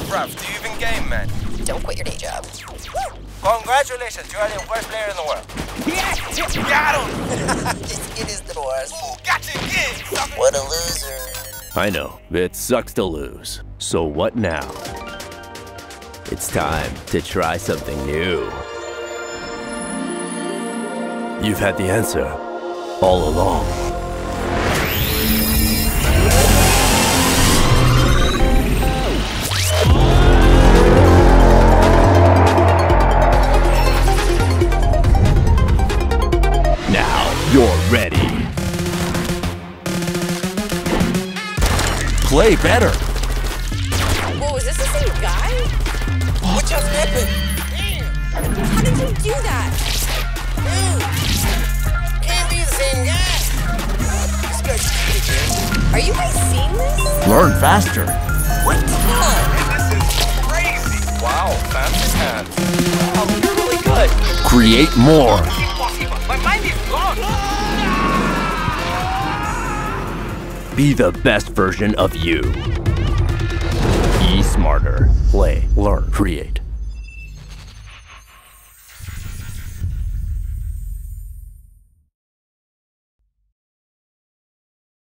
Bruv, do you even game, man? Don't quit your day job. Congratulations, you are the worst player in the world. Yes! Got him! It is the boss. Ooh, gotcha again, sucker! What a loser. I know, it sucks to lose. So what now? It's time to try something new. You've had the answer all along. Now you're ready. Play better. Whoa, is this the same guy? What just happened? How did you do that? Can't be the same guy. Are you guys seeing this? Learn faster. What? This is crazy! Wow, fancy hands. Wow, you're really good. Create more. My mind is gone! Be the best version of you. eSmartr. Play, learn, create.